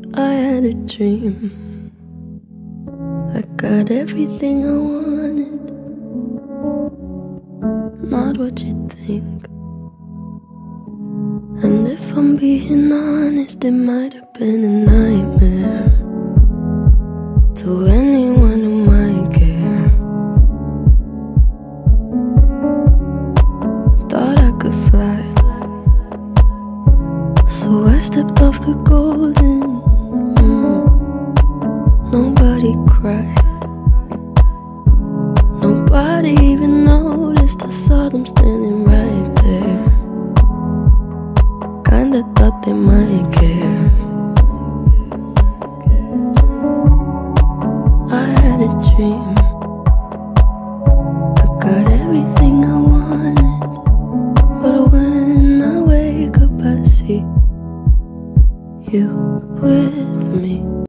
I had a dream. I got everything I wanted, not what you think. And if I'm being honest, it might have been a nightmare to anyone who might care. Thought I could fly, so I stepped off the golden. Nobody cried, nobody even noticed. I saw them standing right there. Kinda thought they might care. I had a dream. I got everything I wanted, but when I wake up I see you with me.